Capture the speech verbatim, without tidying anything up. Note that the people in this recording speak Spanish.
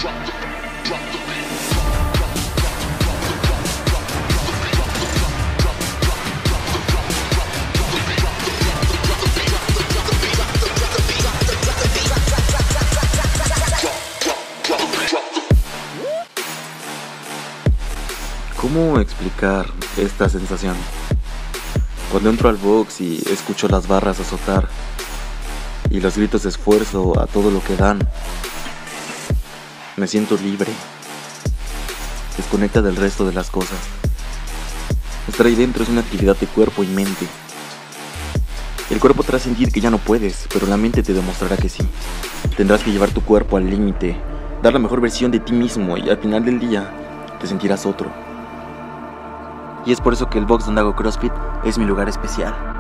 ¿Cómo explicar esta sensación? Cuando entro al box y escucho las barras azotar y los gritos de esfuerzo a todo lo que dan, me siento libre, desconecta del resto de las cosas. Estar ahí dentro es una actividad de cuerpo y mente. El cuerpo te hará sentir que ya no puedes, pero la mente te demostrará que sí. Tendrás que llevar tu cuerpo al límite, dar la mejor versión de ti mismo y al final del día te sentirás otro. Y es por eso que el box donde hago CrossFit es mi lugar especial.